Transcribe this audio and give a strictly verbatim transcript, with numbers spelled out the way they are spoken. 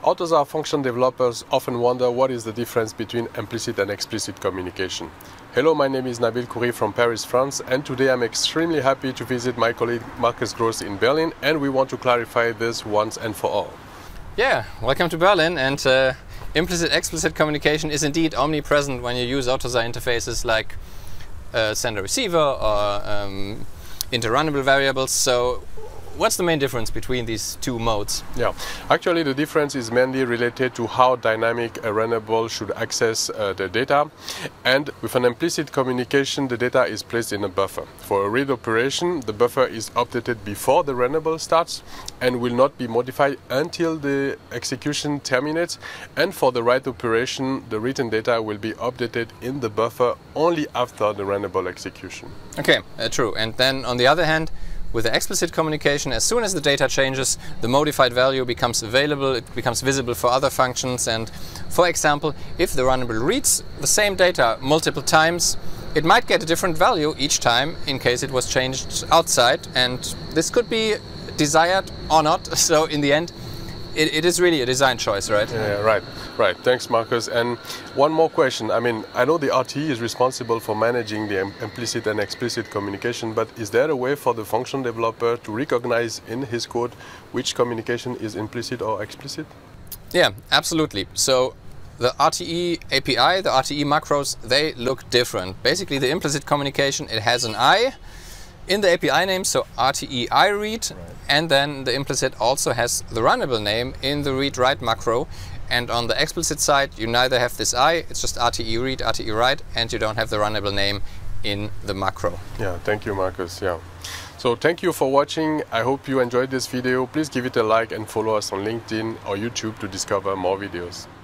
AUTOSAR function developers often wonder what is the difference between implicit and explicit communication. Hello, my name is Nabil Khoury from Paris, France, and today I'm extremely happy to visit my colleague Markus Gross in Berlin, and we want to clarify this once and for all. Yeah, welcome to Berlin. And uh, implicit-explicit communication is indeed omnipresent when you use AUTOSAR interfaces like uh, sender-receiver or um, interrunnable variables. So what's the main difference between these two modes? Yeah, actually the difference is mainly related to how dynamic a runnable should access uh, the data. And with an implicit communication, the data is placed in a buffer. For a read operation, the buffer is updated before the runnable starts and will not be modified until the execution terminates. And for the write operation, the written data will be updated in the buffer only after the runnable execution. Okay, uh, true. And then on the other hand, with the explicit communication, as soon as the data changes, the modified value becomes available, it becomes visible for other functions. And for example, if the runnable reads the same data multiple times, it might get a different value each time in case it was changed outside. And this could be desired or not. So in the end, it, it is really a design choice, right? Yeah, right. Right, thanks Markus. And one more question. I mean, I know the R T E is responsible for managing the implicit and explicit communication, but is there a way for the function developer to recognize in his code which communication is implicit or explicit? Yeah, absolutely. So the R T E A P I, the R T E macros, they look different. Basically the implicit communication, it has an I in the A P I name, so R T E I read, right. And then the implicit also has the runnable name in the read write macro. And on the explicit side, you neither have this I, it's just R T E read, R T E write, and you don't have the runnable name in the macro. Yeah, thank you, Markus. Yeah. So thank you for watching. I hope you enjoyed this video. Please give it a like and follow us on LinkedIn or YouTube to discover more videos.